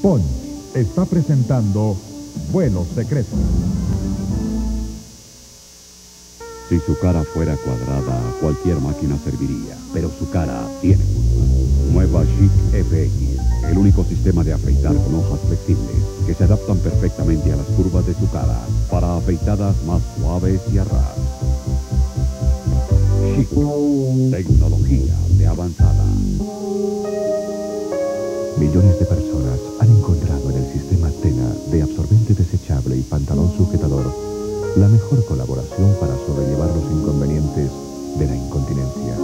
Punch está presentando Vuelos Secretos. Si su cara fuera cuadrada, cualquier máquina serviría, pero su cara tiene curvas. Nueva Chic FX, el único sistema de afeitar con hojas flexibles que se adaptan perfectamente a las curvas de su cara para afeitadas más suaves y a ras. Chic, tecnología de avanzada. Millones de personas han encontrado en el sistema Tena de absorbente desechable y pantalón sujetador la mejor colaboración para sobrellevar los inconvenientes de la incontinencia.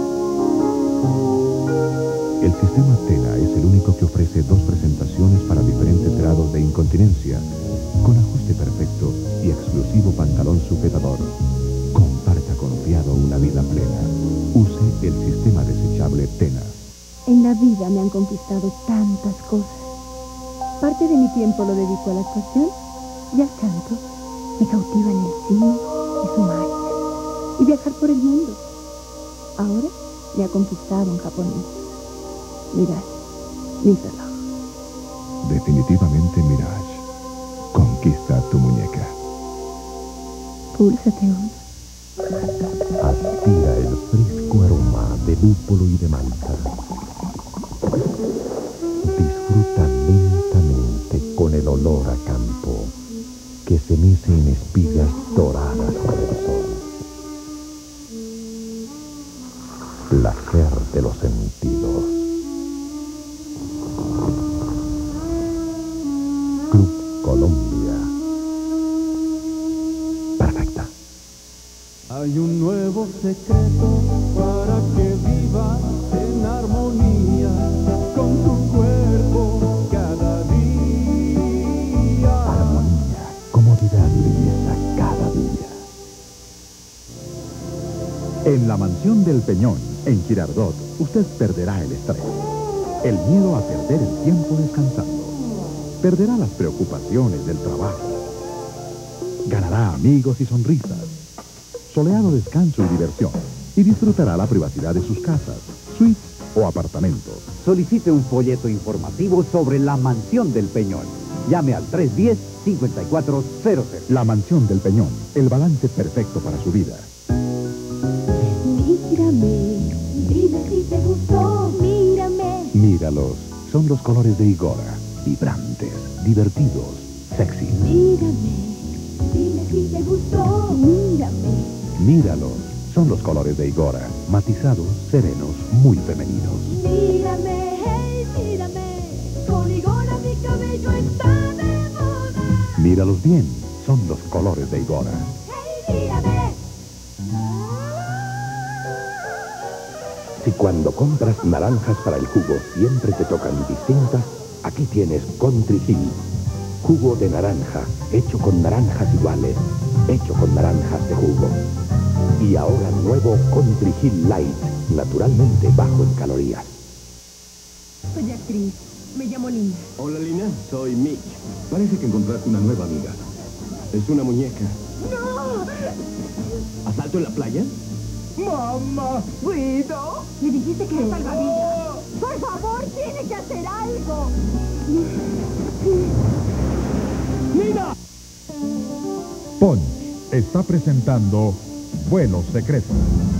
El sistema Tena es el único que ofrece dos presentaciones para diferentes grados de incontinencia, con ajuste perfecto y exclusivo pantalón sujetador. Comparta confiado una vida plena. Use el sistema desechable Tena. En la vida me han conquistado tantas cosas. Parte de mi tiempo lo dedico a la actuación y al canto. Me cautivan el cine y su magia. Y viajar por el mundo. Ahora me ha conquistado un japonés. Mirad, mi reloj. Definitivamente Mirage. Conquista tu muñeca. Púlsate uno. Aspira el fresco aroma de lúpulo y de malta. Disfruta lentamente con el olor a campo que se mece en espigas doradas por el sol. Placer de los sentidos. Club Colombia. Perfecta. Hay un nuevo secreto para que vivas en armonía con tu cuerpo cada día. Armonía, comodidad y belleza cada día. En la Mansión del Peñón, en Girardot, usted perderá el estrés, el miedo a perder el tiempo descansando. Perderá las preocupaciones del trabajo. Ganará amigos y sonrisas. Soleado descanso y diversión. Y disfrutará la privacidad de sus casas, suites o apartamentos. Solicite un folleto informativo sobre la Mansión del Peñón. Llame al 310-5400. La Mansión del Peñón, el balance perfecto para su vida. Mírame, dime si te gustó, mírame. Míralos. Son los colores de Igora. Vibrantes, divertidos, sexy. Mírame, dime si te gustó, mírame. Míralos. Son los colores de Igora. Matizados, serenos, muy femeninos. Mírame, hey, mírame. Con Igora mi cabello está de moda. Míralos bien. Son los colores de Igora. Hey, mírame. Si cuando compras naranjas para el jugo siempre te tocan distintas, aquí tienes Country Hill. Jugo de naranja, hecho con naranjas iguales, hecho con naranjas de jugo. Y ahora nuevo Country Hill Light, naturalmente bajo en calorías. Soy actriz, me llamo Lina. Hola Lina, soy Mitch. Parece que encontraste una nueva amiga. Es una muñeca. ¡No! ¿Asalto en la playa? ¡Mamá! ¡Ruido! Me dijiste que era salvavidas. Por favor, tiene que hacer algo. ¡Lina! Punch está presentando Vuelos Secretos.